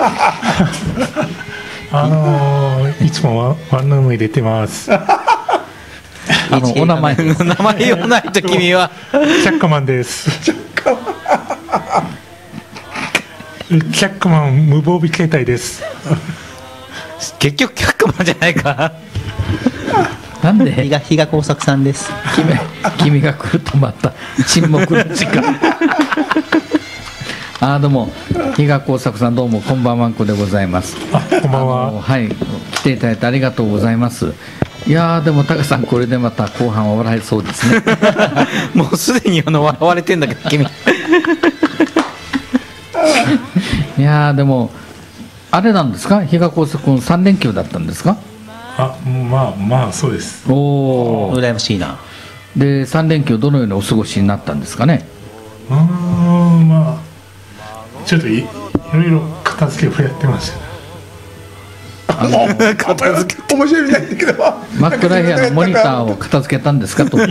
あのー、いつもワワンルーム入れてます。 あのお名前名前言わないと君はチャックマンです。チャックマン無防備携帯です。 結局チャックマンじゃないか。 なんで日が日が工作さんです。 君君が来るとまた沈黙の時間。あどうも日賀耕作さんどうもこんばんはんこでございます。 あこんばんは。 はい来ていただいてありがとうございます。いやーでもタカさんこれでまた後半は笑えそうですね。 もうすでにあの笑われてんだけど君。いやーでもあれなんですか日賀耕作のさん連休だったんですか？ あまあまあそうです。 おお羨ましいな。 でさん連休どのようにお過ごしになったんですかね？ うーんまあちょっと い, いろいろ片付けをやってました。 あの片付け面白いみたいだけど真っ暗部屋のモニターを片付けたんですかと。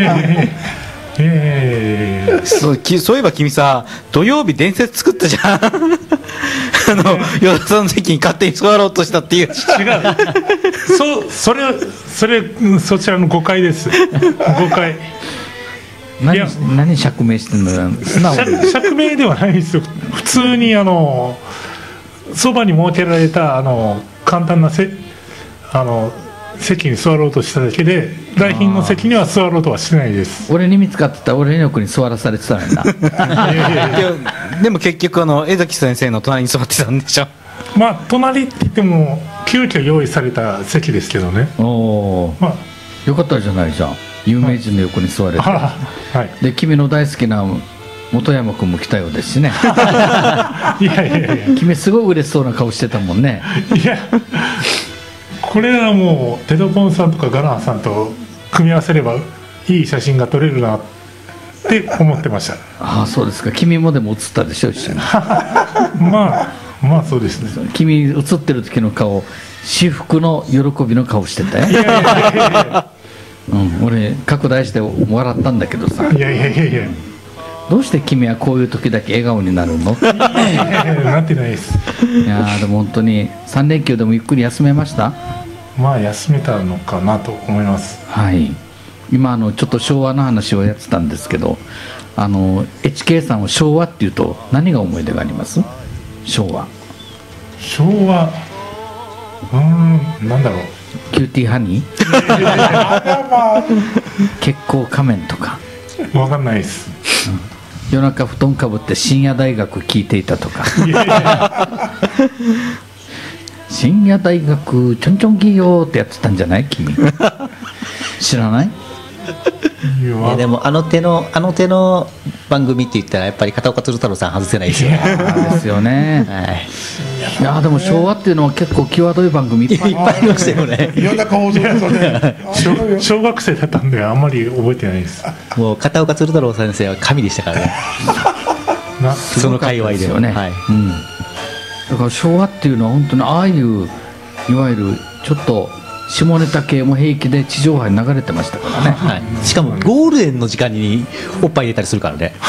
えー、 そうきそういえば君さ土曜日伝説作ったじゃん。あの与田さんの席に勝手に座ろうとしたっていう。違う。 そそれそれそちらの誤解です。誤解。 何, 何釈明してんのよ。素直に釈明ではないですよ。普通にあのそばに設けられたあの簡単なせあの席に座ろうとしただけで来賓の席には座ろうとはしてないです。 俺に見つかってた俺の横に座らされてたのにな。 で, でも結局あの江崎先生の隣に座ってたんでしょ。 まあ隣って言っても急遽用意された席ですけどね。 おお、まあ、よかったじゃないじゃん。有名人の横に座れて、はい、で君の大好きな本山君も来たようですしね。 いやいやいや君すごい嬉しそうな顔してたもんね。 いやこれはもうテドポンさんとかガランさんと組み合わせればいい写真が撮れるなって思ってました。 ああそうですか。君もでも写ったでしょ一緒に。 まあまあそうですね。 君写ってる時の顔至福の喜びの顔してたよ。 いやいやいやいやうん、俺拡大して笑ったんだけどさ。 いやいやいやいやどうして君はこういう時だけ笑顔になるの？ いやいやいやなってないです。 いやでも本当にさん連休でもゆっくり休めました？ まあ休めたのかなと思います。 はい。今あのちょっと昭和の話をやってたんですけど、あの エイチケー さんは昭和っていうと何が思い出があります？昭和昭和うーんなんだろう。 キューティーハニー結構仮面とか分かんないです、 うん、夜中布団かぶって深夜大学聞いていたとか。いやいや深夜大学ちょんちょん企業ってやってたんじゃない君？知らない？ いやでもあの手のあの手の番組って言ったらやっぱり片岡鶴太郎さん外せないですよ。 ですよね。はい、いやでも昭和っていうのは結構際どい番組いっぱいいっぱいありましたよね。 いろんな顔ですよね。 小, 小学生だったんであんまり覚えてないです。 もう片岡鶴太郎先生は神でしたからね。 なその界隈でよね。はい。うん。 だから昭和っていうのは本当にああいういわゆるちょっと下ネタ系も平気で地上波に流れてましたからね、 はい、しかもゴールデンの時間におっぱい入れたりするからね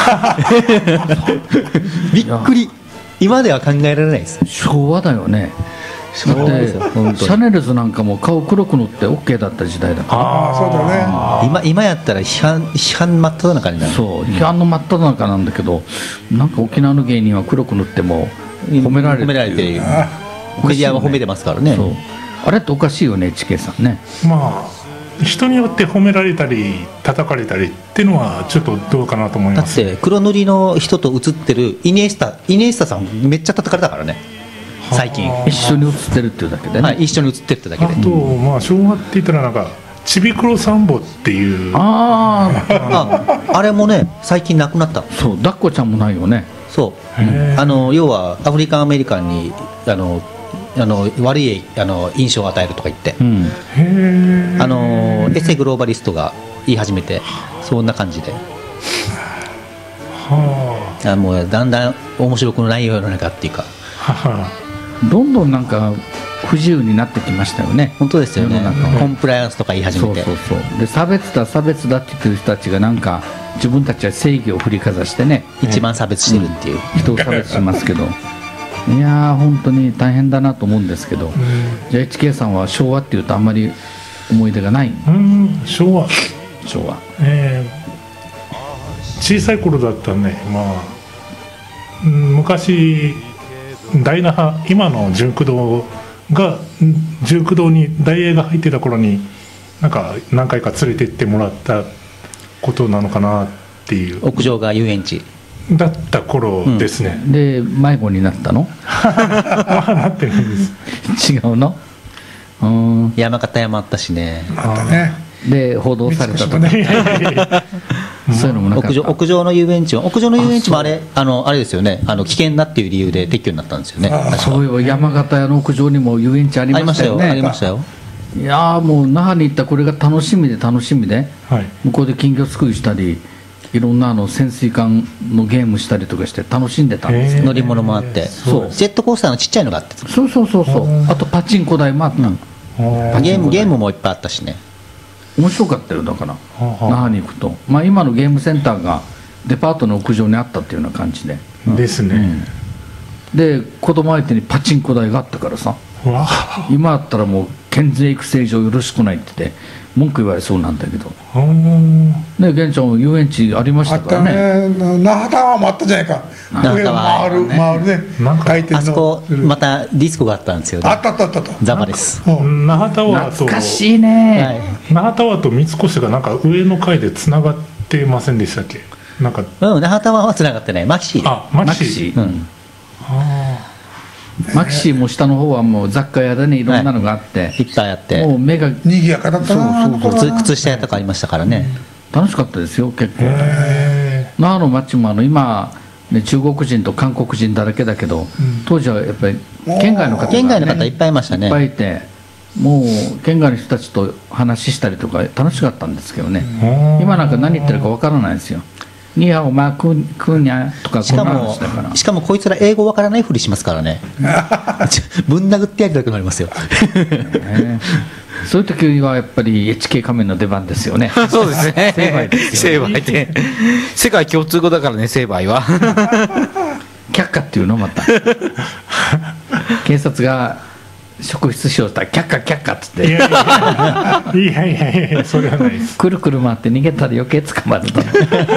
びっくり、今では考えられないです。 昭和だよね。だってシャネルズなんかも顔黒く塗って オーケー だった時代だから。 ああそうだね。 今今やったら批判批判真っ只中になる。 そう批判の真っ只中なんだけど、なんか沖縄の芸人は黒く塗っても褒められる、 褒められてる、メディアは褒めてますからね。 そうあれっておかしいよね、エイチケー さんね。 まあ人によって褒められたり叩かれたりっていうのはちょっとどうかなと思います。 だって黒塗りの人と写ってるイニエスタイニエスタさんめっちゃ叩かれたからね、最近。 一緒に写ってるっていうだけでね、 はい、一緒に写ってるってだけで。 あと、まあ、昭和って言ったらなんかちびくろサンボっていう、 あああれもね最近なくなった。 そう抱っこちゃんもないよね。 そう、うん、あの要はアフリカンアメリカンにあのあの悪いあの印象を与えるとか言って、うん、へあのエセグローバリストが言い始めて、そんな感じで、はあ、もうだんだん面白くない世の中っていうか、はどんどんなんか不自由になってきましたよね。 本当ですよね。コンプライアンスとか言い始めて、 そうそうそうで差別だ差別だって言ってる人たちがなんか自分たちは正義を振りかざしてね、 一番差別してるっていう、うん、 人を差別しますけどいやー本当に大変だなと思うんですけど、うん、じゃあ エイチケー さんは昭和っていうとあんまり思い出がない？ うん昭和昭和、 えー、小さい頃だったね、まあ、うん、昔大那覇、今の純駆堂が純駆堂に大英が入ってた頃になんか何回か連れて行ってもらったことなのかなっていう。 屋上が遊園地だった頃ですね、 うん、で迷子になったの？ まあなってないです。 違うの？ うん、山形山あったしね。 あったね。 で報道されたとか、そういうのもなかった。 屋上、屋上の遊園地は屋上の遊園地もあれあのあれですよね、あの危険だっていう理由で撤去になったんですよね。 そういえば山形屋の屋上にも遊園地ありましたよね。 ありましたよ。 いやーもう那覇に行ったこれが楽しみで楽しみで、はい、向こうで金魚すくいしたりいろんなあの潜水艦のゲームしたりとかして楽しんでたんですよ。 乗り物もあって、そうジェットコースターのちっちゃいのがあって、 そうそうそうそう、あとパチンコ台もあった、うん、 ゲームゲームもいっぱいあったしね。 面白かったよ。だから那覇に行くと、まあ、今のゲームセンターがデパートの屋上にあったっていうような感じでですね、 うん、で子供相手にパチンコ台があったからさ、今あったらもう県税育成上よろしくないって言って文句言われそうなんだけどね。源ちゃん遊園地ありましたからね。 あったね。那覇タワーもあったじゃないか。 那覇タワー回る回るね。回転のあそこまたディスコがあったんですよね。 あったあったあった。 ザバです。 那覇タワーと懐かしいね、はい、 那覇タワーと三越がなんか上の階でつながってませんでしたっけ？なんかうん、那覇タワーはつながってない。マキシー。 あ、マキシー。 うん。あマキシーも下の方はもう雑貨屋でねいろんなのがあって、はい、 いっぱいあってもう目がにぎやかだったな。 そうそうそう、靴下屋とかありましたからね、 うん、楽しかったですよ結構。那覇の街もあの今、ね、中国人と韓国人だらけだけど、うん、当時はやっぱり県外の方が、ね、 県外の方いっぱいいましたね。 いっぱいいてもう県外の人たちと話したりとか楽しかったんですけどね、うん、今なんか何言ってるかわからないですよ。ニハオマククニャとかこんな話だから。 しかもこいつら英語わからないふりしますからねぶん殴ってやりたくなりますよ、 ね、そういう時はやっぱり エイチケー 仮面の出番ですよね。 そうですね。 成敗ですよね。 成敗で世界共通語だからね、成敗は却下っていうのまた警察が職質しようとしたら却下却下っつって、いやいやいやいやいやそれはないです。 くるくる回って逃げたら余計捕まるとい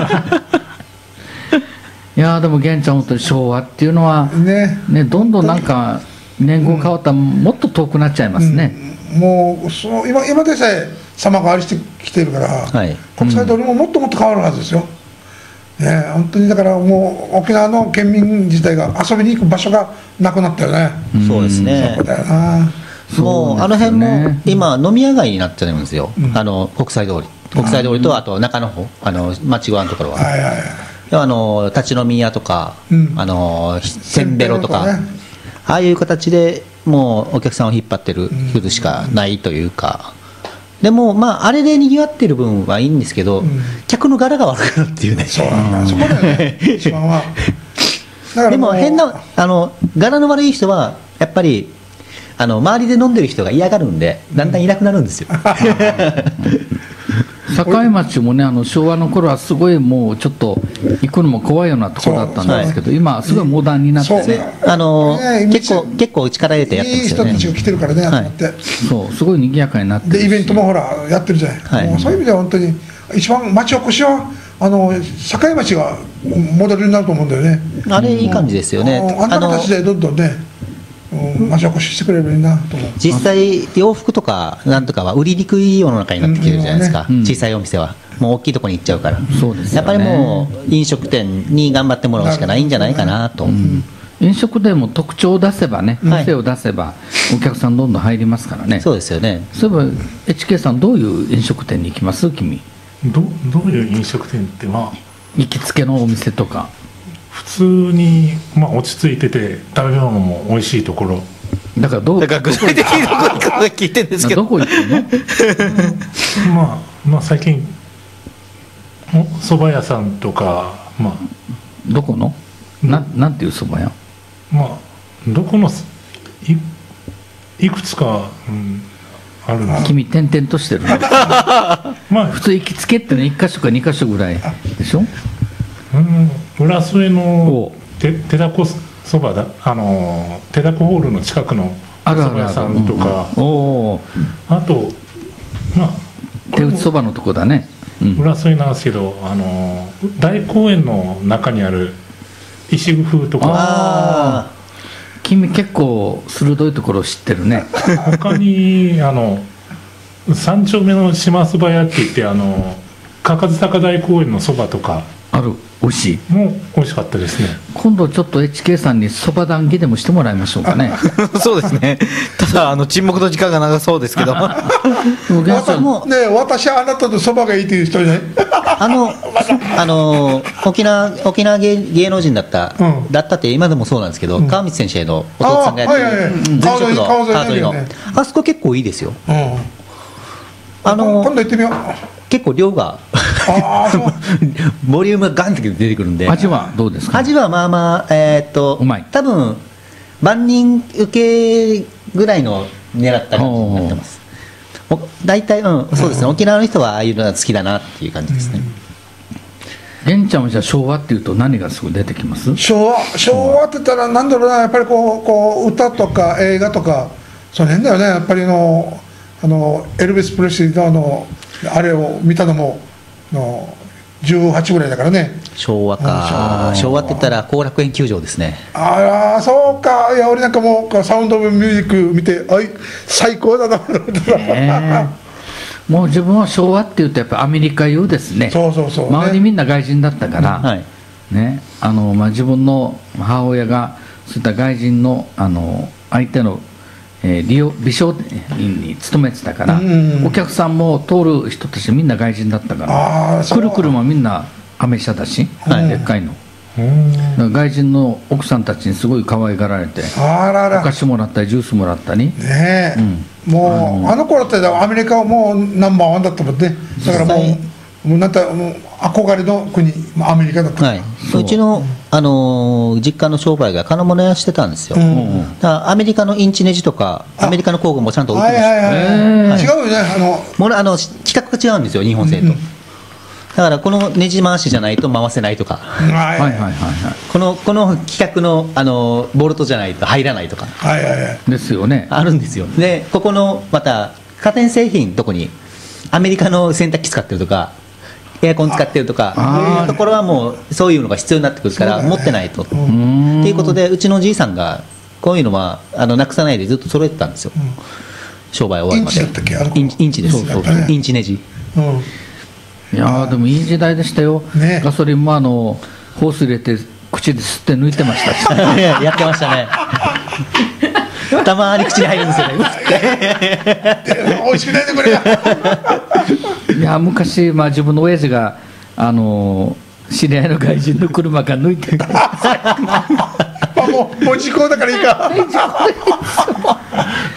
やでも源ちゃん本当に昭和っていうのは ね, ねどんどんなんか年号変わったらもっと遠くなっちゃいますね、 うん、もうその 今, 今でさえ様変わりしてきてるから、はい、国際通りももっともっと変わるはずですよ、ね、本当にだからもう沖縄の県民自体が遊びに行く場所がなくなったよね。 そうですね。 そこだよな。 もうあの辺も今飲み屋街になっちゃうんですよ、うん、あの国際通り国際通りとあと中の方あの町側のところは、はいはいはい、あの立ち飲み屋とか、うん、あのせんべろとか、ね、ああいう形でもうお客さんを引っ張ってる人しかないというか、でもまああれでにぎわってる分はいいんですけど、うん、客の柄が悪くなるっていうね。 そうなんだ、そこだよね一番はだからでも変なあの柄の悪い人はやっぱりあの周りで飲んでる人が嫌がるんでだんだんいなくなるんですよ。 境町もね、あの昭和の頃はすごいもうちょっと行くのも怖いようなところだったんですけど、今すごいモダンになって、 ね、あのね、 結構結構力入れてやってますよね。 いい人たちが来てるからね、集まって、はい、 そうすごい賑やかになってるし、 でイベントもほらやってるじゃない、はい、もうそういう意味では本当に一番町おこしはあの境町がモデルになると思うんだよね。 あれいい感じですよね。 あんな形でどんどんね町おこししてくれればいいなと思う。 実際洋服とかなんとかは売りにくい世の中になってきてるじゃないですか、うんうんね、小さいお店はもう大きいところに行っちゃうから、そうですよね、やっぱりもう飲食店に頑張ってもらうしかないんじゃないかなと、うん、 飲食店も特徴を出せばね、店を出せばお客さんどんどん入りますからね。 そうですよね。 そういえば エイチケー さんどういう飲食店に行きます君？ ど, どういう飲食店ってまあ行きつけのお店とか普通に、まあ、落ち着いてて食べ物も美味しいところだからどうだから具体的にどこ行くか聞いてるんですけどどこ行くのまあまあ最近蕎麦屋さんとか、まあ、 どこの な, なんていう蕎麦屋、 まあどこの い, いくつか、うん、あるんです。 君点々としてるまあ普通行きつけってねいっか所かにか所ぐらいでしょ。 うん、浦添の手だこそばだ、あの手だこホールの近くのそば屋さんとか、うん、おあとまあ手打ちそばのとこだね、 うん、浦添なんですけど、あの大公園の中にある石工風とか。 あ君結構鋭いところを知ってるね。 他にあの三丁目の島そば屋って言って、あのかかず高台公園のそばとかある。美味しい。 もう美味しかったですね。 今度ちょっと エイチケー さんにそば談義でもしてもらいましょうかね。 そうですね。ただあの沈黙の時間が長そうですけど。 私もね、私はあなたとそばがいいという人ね。 あのあの沖縄沖縄 芸, 芸能人だった、うん、だったって今でもそうなんですけど、うん、川光先生の弟さんがやってる、はいはいはい、前職の川沿いの、あそこ結構いいですよ。うん、あの今度行ってみよう。 結構量がボリュームがガンって出てくるんで。 味はどうですか？ 味はまあまあ、えー、っとうまい。多分万人受けぐらいの狙った感じになってます。大体、うん、そうですね、沖縄の人はああいうのが好きだなっていう感じですね。 玄ちゃんはじゃあ昭和っていうと何がすぐ出てきます？ 昭和昭和って言ったら何だろうな、やっぱりこう、こう歌とか映画とかその辺だよね。やっぱりのあのエルヴィス・プレスリーのあのあれを見たのものじゅうはちぐらいだからね。 昭和か、うん、昭和って言ったら後楽園球場ですね。 ああそうか。いや俺なんかもうサウンド・オブ・ミュージック見て、あい最高だなと思ってさ、 えー、もう自分は昭和っていうとやっぱアメリカ優ですね。 そうそうそう、ね、 周りみんな外人だったから、 うん、はいね、あのまあ、自分の母親がそういった外人の、あの相手のえー、利用美商院に勤めてたから、うんうん、お客さんも通る人たちみんな外人だったから、くるくるもみんなアメ車だし、はい、でっかいの、うん、だから外人の奥さんたちにすごい可愛がられて、あららお菓子もらったりジュースもらったりねえ、うん、もう あの, あの頃ってアメリカはもうナンバーワンだったもんね。だからもうもうなんかもう憧れの国アメリカだった、 はい、う, うちの、あのー、実家の商売が金物屋してたんですよ、うん、だからアメリカのインチネジとかアメリカの工具もちゃんと置いてました。はいはいはいはい、違うよね。あのものあの規格が違うんですよ日本製と、うん、だからこのネジ回しじゃないと回せないとか、はいはいはいはい、このこの規格の、あのボルトじゃないと入らないとか、 はいはいはい、 ですよね。 あるんですよ。でここのまた家電製品とこにアメリカの洗濯機使ってるとかエアコン使ってるとかいうところはもうそういうのが必要になってくるから、持ってないと、うん、っていうことでうちのじいさんがこういうのはあのなくさないでずっと揃えてたんですよ、うん、商売終わりまで。 インチだったっけ？ インチ、インチです。そうそうそう、インチネジ、 うん、いやでもいい時代でしたよ、ね、ガソリンもあのホース入れて口で吸って抜いてましたしやってましたねたまに口に入るんですよね美味しくないねこれいや昔、まあ、自分の親父があの知り合いの外人の車から抜いてもうもう時効だからいいか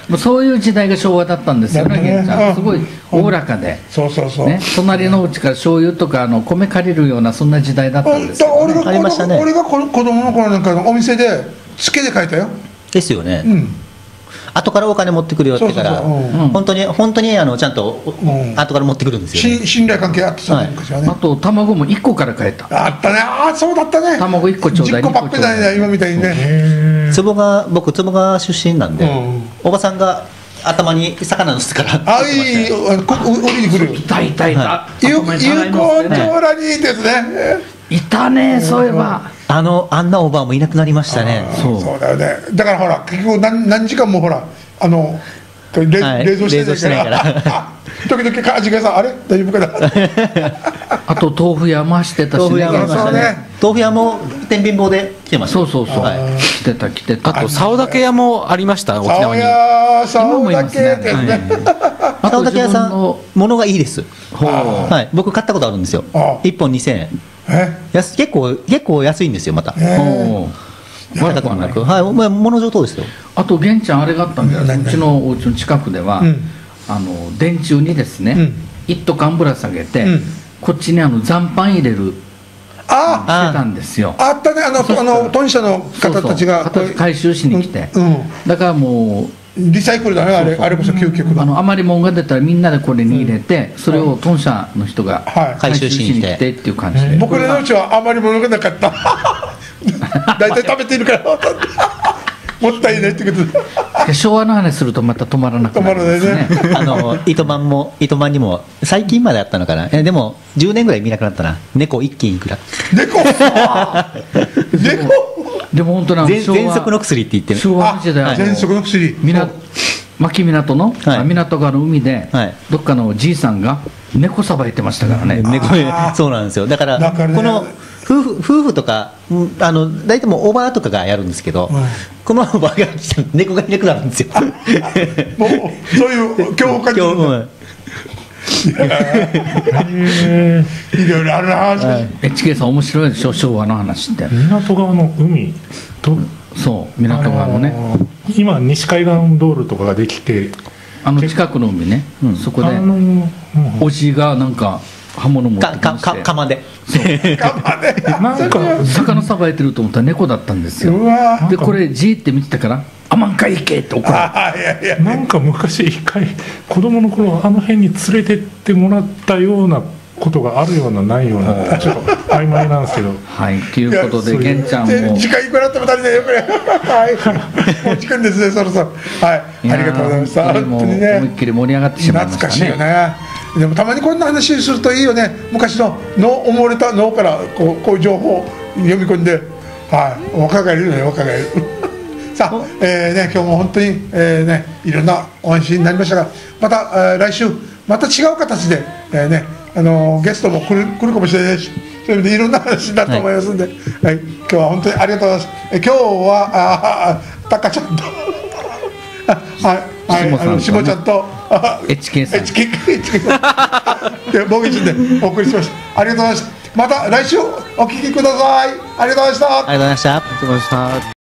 もうそういう時代が昭和だったんですよね、源ちゃん。すごいおおらかで、 そうそうそう、 ね、隣のうちから醤油とかあの米借りるようなそんな時代だったんですよ、ね、 俺がありましたね。 俺が子供の頃なんかのお店でつけで書いたよ。 ですよね。 うん。 後からお金持ってくるよってから、本当に本当にあのちゃんと後から持ってくるんですよね。 信頼関係あってたね、昔はね。 あと卵もいっこから買えた。 あったね、ああそうだったね。 卵いっこちょうだい。 じゅっこパックだね、今みたいにね。 坪川、僕坪川出身なんで、おばさんが頭に魚の巣からああいい降りに来るよ。 いたいたいた。 有効長らにですね。 いたね、そういえば。 あのあんなおばあもいなくなりましたね。 そうだよね。だからほら結局何何時間もほらあの冷蔵してないから時々味がさあれ大丈夫かな。 あと豆腐屋回してたしね。 豆腐屋も天秤棒で来てました。 そうそうそう。来てた来てた。 あと竿だけ屋もありました、沖縄に。 竿だけですね。 竿だけ屋さんものがいいです。はい、僕買ったことあるんですよ。いっぽんにせんえん。結構結構安いんですよまた。高くもなく、はい、物上等ですよ。 あと源ちゃんあれがあったんだよ。うちのお家の近くではあの電柱にですね一斗缶ぶら下げてこっちにあの残飯入れるしてたんですよ。 あったね、あのあのトン社の方たちが回収しに来て、だからもうリサイクルだね、あれあれこそ究極のあの余り物が出たらみんなでこれに入れて、それをトン社の人が回収しに来てっていう感じで。 僕のうちは余り物がなかった。大体食べてるからもったいないってことで。 昭和の話するとまた止まらなくなりますね。 あの糸満も糸満にも最近まであったのかな。えでもじゅうねんぐらい見なくなったな。猫一斤いくら。 猫。猫。 でも本当な喘息の薬って言ってる。 昭和の時代。 喘息の薬。 牧港の港川の海でどっかのじいさんが猫さばいてましたからね。 猫そうなんですよ。だからこの夫婦夫婦とかあの大体もうおばあとかがやるんですけど、このおばあが来たら猫がいなくなるんですよ。 もうそういう強化に。いろいろあるな。 エッチケーさん面白いでしょ、昭和の話って。 港側の海と、 そう港側のね、 今西海岸道路とかができて、 あの近くの海ね、そこでおじがなんか刃物持ってきまして、 釜でなんか魚さばいてると思ったら猫だったんですよ。でこれじーって見てたから「あまんかいけ!」って怒られて、 なんか昔一回子供の頃あの辺に連れてってもらったようなことがあるようなないような、ちょっと曖昧なんですけど。 はいということで源ちゃんも時間いくらっても足りないよこれ。はいもう時間ですねそろそろ。はいありがとうございました。 本当にね思いっきり盛り上がってしまいましたね。 懐かしいよね。でもたまにこんな話するといいよね。昔の脳埋もれた脳からこうこういう情報を読み込んで、はい、若返るよね若返る。さあ、えーね、今日も本当に、えーね、いろんなお話になりましたが、また、えー、来週また違う形で、えーね、あのー、ゲストも来る、来るかもしれないし、そういう意味でいろんな話になると思いますんで、はいはい、今日は本当にありがとうございます。え今日はああたかちゃんとはいはいあのしもちゃんとエッチケーさん、 エッチケーで僕一緒でお送りしました。ありがとうございました。また来週お聞きください。ありがとうございました。 ありがとうございました。 ありがとうございました。